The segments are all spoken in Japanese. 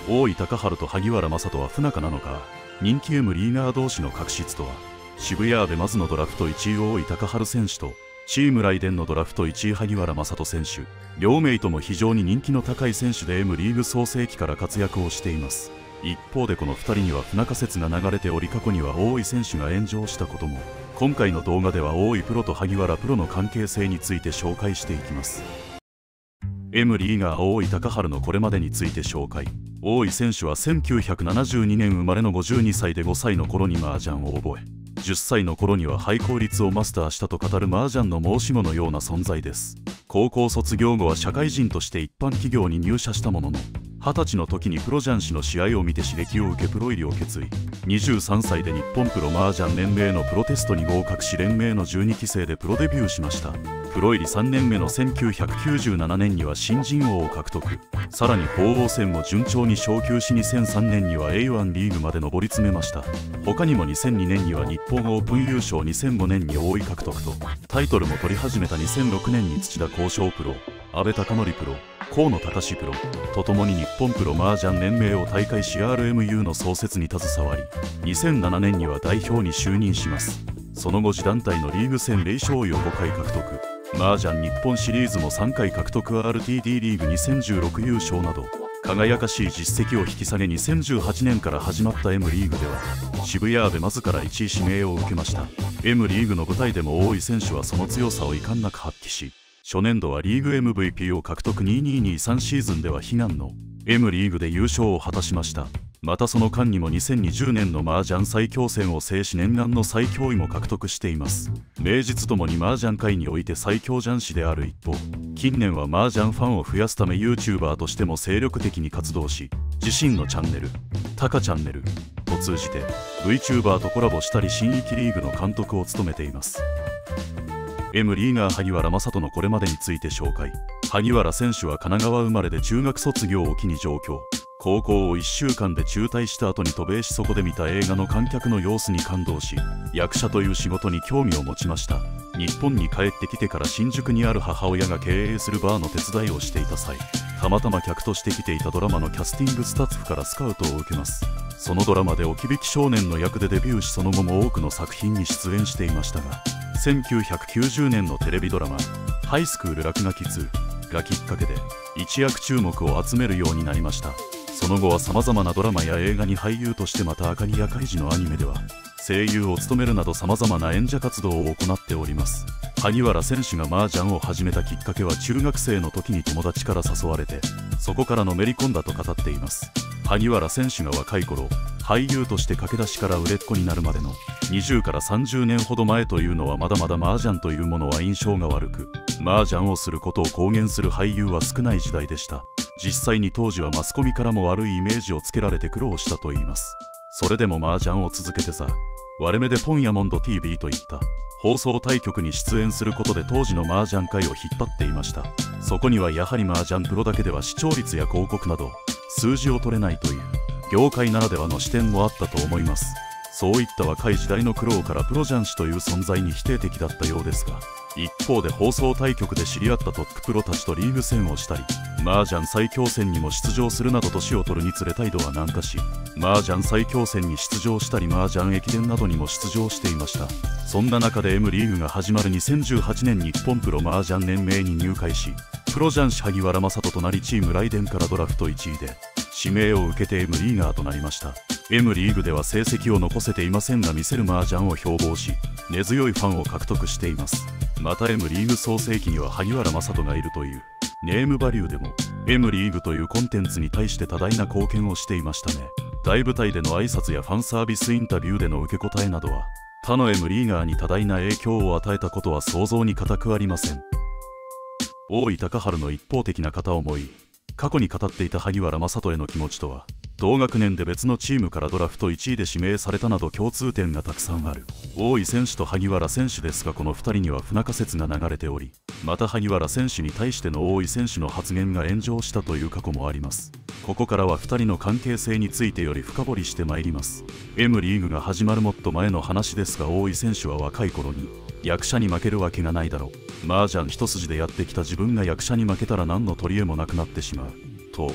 大井高春と萩原正人は不仲なのか。人気 M リーガー同士の確執とは。渋谷アベマズのドラフト1位大井高春選手とチームライデンのドラフト1位萩原正人選手、両名とも非常に人気の高い選手で M リーグ創成期から活躍をしています。一方でこの2人には不仲説が流れており、過去には大井選手が炎上したことも。今回の動画では大井プロと萩原プロの関係性について紹介していきます。 M リーガー大井高春のこれまでについて紹介。大井選手は1972年生まれの52歳で、5歳の頃に麻雀を覚え、10歳の頃にはハイ効率をマスターしたと語る麻雀の申し子のような存在です。高校卒業後は社会人として一般企業に入社したものの、20歳の時にプロ雀士の試合を見て刺激を受けプロ入りを決意。23歳で日本プロ麻雀連盟のプロテストに合格し、連盟の12期生でプロデビューしました。プロ入り3年目の1997年には新人王を獲得。さらに鳳凰戦も順調に昇級し、2003年には A1 リーグまで上り詰めました。他にも2002年には日本オープン優勝、2005年に王位獲得とタイトルも取り始めた。2006年に土田幸章プロ、阿部貴則プロ、河野隆プロとともに日本プロ麻雀連盟を大会し RMU の創設に携わり、2007年には代表に就任します。その後自団体のリーグ戦0勝位を5回獲得、麻雀日本シリーズも3回獲得、 RTD リーグ2016優勝など輝かしい実績を引き下げ、2018年から始まった M リーグでは渋谷アベマズから1位指名を受けました。 M リーグの舞台でも大井選手はその強さを遺憾なく発揮し、初年度はリーグ MVP を獲得。2223シーズンでは悲願の M リーグで優勝を果たしました。またその間にも2020年の麻雀最強戦を制し、念願の最強位も獲得しています。名実ともに麻雀界において最強雀士である一方、近年は麻雀ファンを増やすため YouTuber としても精力的に活動し、自身のチャンネルタカチャンネルを通じて VTuber とコラボしたり、新域リーグの監督を務めています。M リーガー萩原正人のこれまでについて紹介。萩原選手は神奈川生まれで、中学卒業を機に上京。高校を1週間で中退した後に渡米し、そこで見た映画の観客の様子に感動し、役者という仕事に興味を持ちました。日本に帰ってきてから新宿にある母親が経営するバーの手伝いをしていた際、たまたま客として来ていたドラマのキャスティングスタッフからスカウトを受けます。そのドラマで置き引き少年の役でデビューし、その後も多くの作品に出演していましたが、1990年のテレビドラマ「ハイスクール落書き2」がきっかけで一躍注目を集めるようになりました。その後はさまざまなドラマや映画に俳優として、また明かりやカイジのアニメでは声優を務めるなどさまざまな演者活動を行っております。萩原選手が麻雀を始めたきっかけは、中学生の時に友達から誘われて、そこからのめり込んだと語っています。萩原選手が若い頃、俳優として駆け出しから売れっ子になるまでの20から30年ほど前というのは、まだまだ麻雀というものは印象が悪く、麻雀をすることを公言する俳優は少ない時代でした。実際に当時はマスコミからも悪いイメージをつけられて苦労したといいます。それでも麻雀を続けてさ、割れ目でポンヤモンド TV といった放送対局に出演することで当時の麻雀界を引っ張っていました。そこにはやはり麻雀プロだけでは視聴率や広告など数字を取れないという業界ならではの視点もあったと思います。そういった若い時代の苦労からプロ雀士という存在に否定的だったようですが、一方で放送対局で知り合ったトッププロたちとリーグ戦をしたり、麻雀最強戦にも出場するなど、年を取るにつれ態度は軟化し、麻雀最強戦に出場したり麻雀駅伝などにも出場していました。そんな中で M リーグが始まる2018年、日本プロ麻雀連盟に入会し、プロ雀士萩原正人となり、チームライデンからドラフト1位で指名を受けて M リーガーとなりました。M リーグでは成績を残せていませんが、見せる麻雀を標榜し、根強いファンを獲得しています。また M リーグ創成期には萩原正人がいるというネームバリューでも M リーグというコンテンツに対して多大な貢献をしていましたね。大舞台での挨拶やファンサービスインタビューでの受け答えなどは、他の M リーガーに多大な影響を与えたことは想像に難くありません。大井高春の一方的な片思い。過去に語っていた萩原正人への気持ちとは、同学年で別のチームからドラフト1位で指名されたなど共通点がたくさんある大井選手と萩原選手ですが、この2人には不仲説が流れており、また萩原選手に対しての大井選手の発言が炎上したという過去もあります。ここからは2人の関係性についてより深掘りしてまいります。 M リーグが始まるもっと前の話ですが、大井選手は若い頃に役者に負けるわけがないだろう、麻雀一筋でやってきた自分が役者に負けたら何の取り柄もなくなってしまうと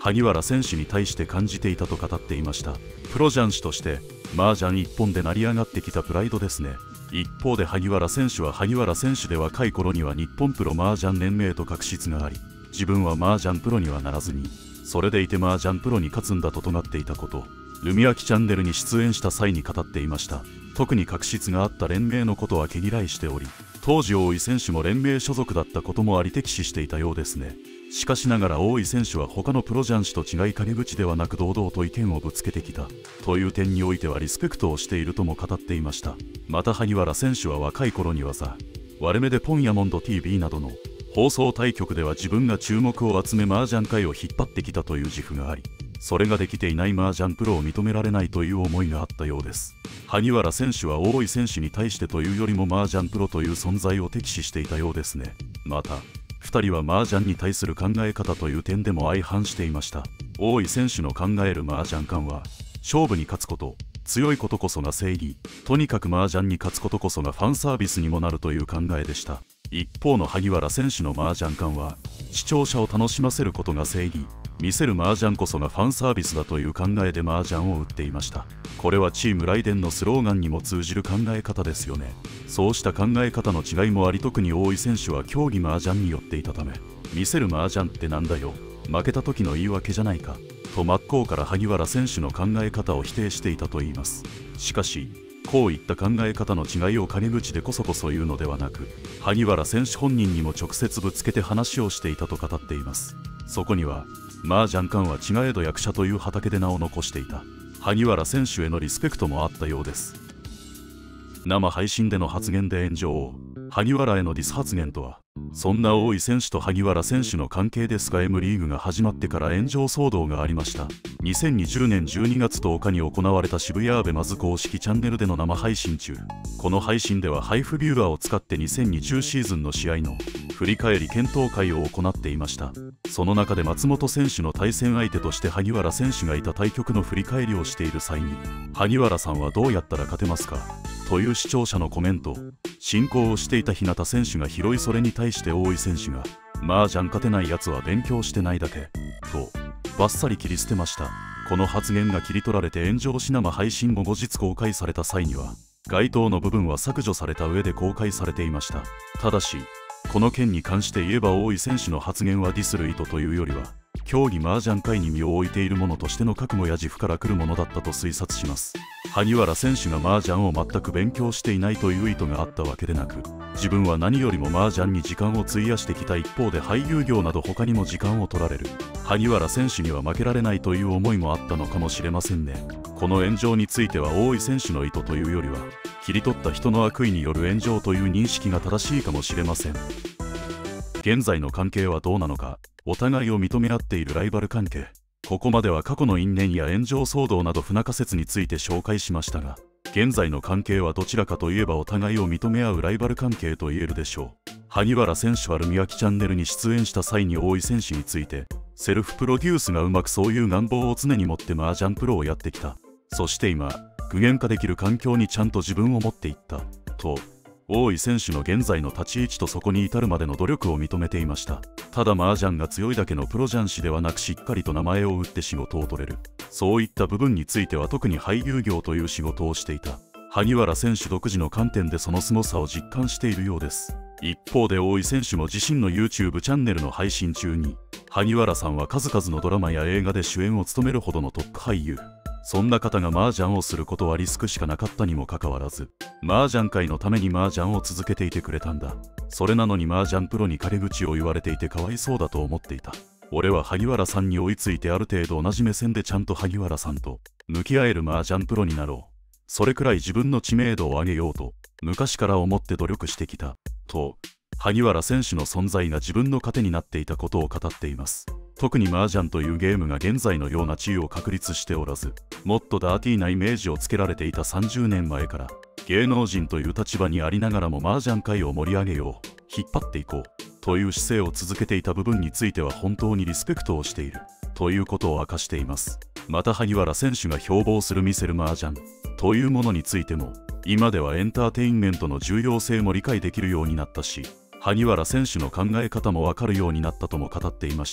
萩原選手に対して感じていたと語っていました。プロ雀士として麻雀一本で成り上がってきたプライドですね。一方で萩原選手は萩原選手で若い頃には日本プロ麻雀連盟と確執があり、自分は麻雀プロにはならずにそれでいて麻雀プロに勝つんだと尖っていたこと、ルミアキチャンネルに出演した際に語っていました。特に確執があった連盟のことは毛嫌いしており、当時大井選手も連盟所属だったこともあり敵視していたようですね。しかしながら大井選手は他のプロ雀士と違い陰口ではなく堂々と意見をぶつけてきたという点においてはリスペクトをしているとも語っていました。また萩原選手は若い頃には割れ目でポンヤモンド TV などの放送対局では自分が注目を集め麻雀界を引っ張ってきたという自負があり、それができていない麻雀プロを認められないという思いがあったようです。萩原選手は大井選手に対してというよりも麻雀プロという存在を敵視していたようですね。また2人は麻雀に対する考え方という点でも相反していました。大井選手の考える麻雀観は勝負に勝つこと、強いことこそが正義、とにかく麻雀に勝つことこそがファンサービスにもなるという考えでした。一方の萩原選手の麻雀観は視聴者を楽しませることが正義、見せる麻雀こそがファンサービスだという考えで麻雀を打っていました。これはチームライデンのスローガンにも通じる考え方ですよね。そうした考え方の違いもあり、特に大井選手は競技麻雀に寄っていたため、見せる麻雀ってなんだよ、負けた時の言い訳じゃないかと真っ向から萩原選手の考え方を否定していたといいます。しかしこういった考え方の違いを陰口でこそこそ言うのではなく、萩原選手本人にも直接ぶつけて話をしていたと語っています。そこには麻雀観は違えど役者という畑で名を残していた萩原選手へのリスペクトもあったようです。生配信での発言で炎上を、萩原へのディス発言とは、そんな大井選手と萩原選手の関係ですが、Mリーグが始まってから炎上騒動がありました。2020年12月10日に行われた渋谷アベマズ公式チャンネルでの生配信中、この配信ではハイフビューアーを使って2020シーズンの試合の振り返り検討会を行っていました。その中で松本選手の対戦相手として萩原選手がいた対局の振り返りをしている際に、萩原さんはどうやったら勝てますかという視聴者のコメント、進行をしていた日向選手が拾い、それに対して大井選手が麻雀勝てないやつは勉強してないだけとバッサリ切り捨てました。この発言が切り取られて炎上し、生配信も後日公開された際には該当の部分は削除された上で公開されていました。ただしこの件に関して言えば、大井選手の発言はディスる意図というよりは競技麻雀界に身を置いている者としての覚悟や自負から来るものだったと推察します。萩原選手が麻雀を全く勉強していないという意図があったわけでなく、自分は何よりも麻雀に時間を費やしてきた一方で、俳優業など他にも時間を取られる萩原選手には負けられないという思いもあったのかもしれませんね。この炎上については大井選手の意図というよりは切り取った人の悪意による炎上という認識が正しいかもしれません。現在の関係はどうなのか、お互いを認め合っているライバル関係。ここまでは過去の因縁や炎上騒動など不仲説について紹介しましたが、現在の関係はどちらかといえばお互いを認め合うライバル関係と言えるでしょう。萩原選手はルミヤキチャンネルに出演した際に大井選手について、セルフプロデュースがうまく、そういう願望を常に持って麻雀プロをやってきた、そして今具現化できる環境にちゃんと自分を持っていったと、大井選手の現在の立ち位置とそこに至るまでの努力を認めていました。ただ麻雀が強いだけのプロ雀士ではなく、しっかりと名前を売って仕事を取れる、そういった部分については特に俳優業という仕事をしていた萩原選手独自の観点でその凄さを実感しているようです。一方で大井選手も自身の YouTube チャンネルの配信中に、萩原さんは数々のドラマや映画で主演を務めるほどのトップ俳優、そんな方が麻雀をすることはリスクしかなかったにもかかわらず、麻雀界のために麻雀を続けていてくれたんだ。それなのに麻雀プロに陰口を言われていてかわいそうだと思っていた。俺は萩原さんに追いついて、ある程度同じ目線でちゃんと萩原さんと向き合える麻雀プロになろう、それくらい自分の知名度を上げようと昔から思って努力してきたと、萩原選手の存在が自分の糧になっていたことを語っています。特に麻雀というゲームが現在のような地位を確立しておらず、もっとダーティーなイメージをつけられていた30年前から、芸能人という立場にありながらも麻雀界を盛り上げよう、引っ張っていこうという姿勢を続けていた部分については本当にリスペクトをしているということを明かしています。また萩原選手が標榜する見せる麻雀というものについても、今ではエンターテインメントの重要性も理解できるようになったし、萩原選手の考え方もわかるようになったとも語っていました。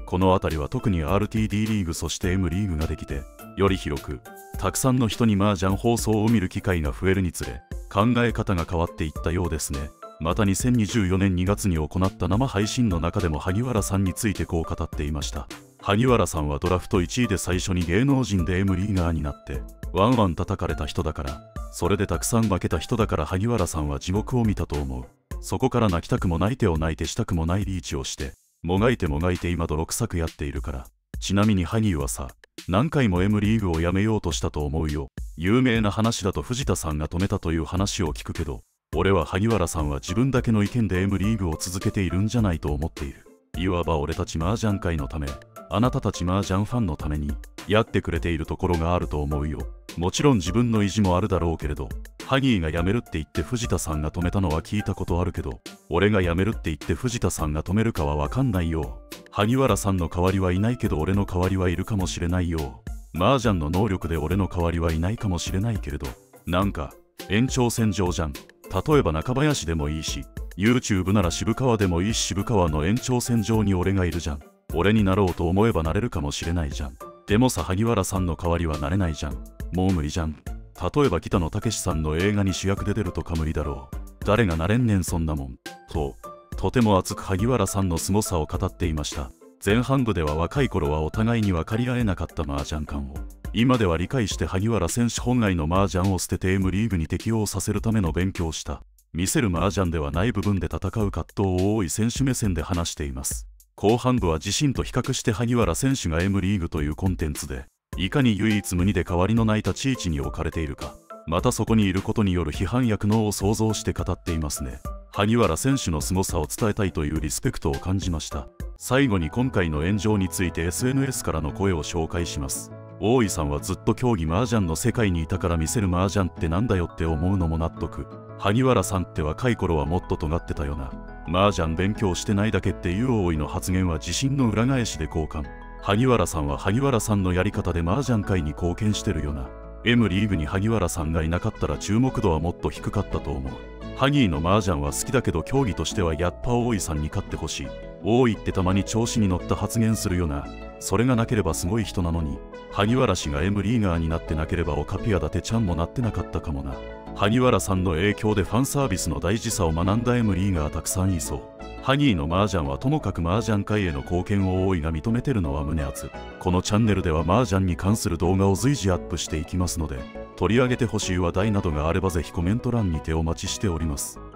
この辺りは特に RTD リーグそして M リーグができて、より広くたくさんの人に麻雀放送を見る機会が増えるにつれ、考え方が変わっていったようですね。また2024年2月に行った生配信の中でも萩原さんについてこう語っていました。萩原さんはドラフト1位で最初に芸能人で M リーガーになってワンワン叩かれた人だから、それでたくさん負けた人だから萩原さんは地獄を見たと思う。そこから泣きたくもない手を泣いてしたくもないリーチをしてもがいてもがいて今泥臭くやっているから。ちなみに萩はさ、何回も M リーグをやめようとしたと思うよ。有名な話だと藤田さんが止めたという話を聞くけど、俺は萩原さんは自分だけの意見で M リーグを続けているんじゃないと思っている。いわば俺たち麻雀界のため、あなたたち麻雀ファンのためにやってくれているところがあると思うよ。もちろん自分の意地もあるだろうけれど、ハギーが辞めるって言って藤田さんが止めたのは聞いたことあるけど、俺が辞めるって言って藤田さんが止めるかは分かんないよ。萩原さんの代わりはいないけど俺の代わりはいるかもしれないよ。麻雀の能力で俺の代わりはいないかもしれないけれど、なんか延長線上じゃん。例えば中林でもいいし、 YouTube なら渋川でもいいし、渋川の延長線上に俺がいるじゃん。俺になろうと思えばなれるかもしれないじゃん。でもさ、萩原さんの代わりはなれないじゃん。もう無理じゃん。例えば北野武さんの映画に主役で出るとか無理だろう。誰がなれんねんそんなもん。とても熱く萩原さんの凄さを語っていました。前半部では若い頃はお互いに分かり合えなかった麻雀観を、今では理解して萩原選手本来の麻雀を捨てて M リーグに適応させるための勉強をした。見せる麻雀ではない部分で戦う葛藤を多い選手目線で話しています。後半部は自身と比較して萩原選手が M リーグというコンテンツでいかに唯一無二で代わりのない立ち位置に置かれているか、またそこにいることによる批判や苦悩を想像して語っていますね。萩原選手の凄さを伝えたいというリスペクトを感じました。最後に今回の炎上について SNS からの声を紹介します。大井さんはずっと競技麻雀の世界にいたから見せる麻雀ってなんだよって思うのも納得。萩原さんって若い頃はもっと尖ってたよな。麻雀勉強してないだけっていう大井の発言は自信の裏返しで好感。萩原さんは萩原さんのやり方で麻雀界に貢献してるよな。M リーグに萩原さんがいなかったら注目度はもっと低かったと思う。ハギーの麻雀は好きだけど競技としてはやっぱ大井さんに勝ってほしい。大井ってたまに調子に乗った発言するよな。それがなければすごい人なのに。萩原氏が M リーガーになってなければオカピア伊達ちゃんもなってなかったかもな。萩原さんの影響でファンサービスの大事さを学んだ M リーガーたくさんいそう。ハギーの麻雀はともかく麻雀界への貢献を大井が認めてるのは胸熱。このチャンネルでは麻雀に関する動画を随時アップしていきますので、取り上げてほしい話題などがあればぜひコメント欄にてお待ちしております。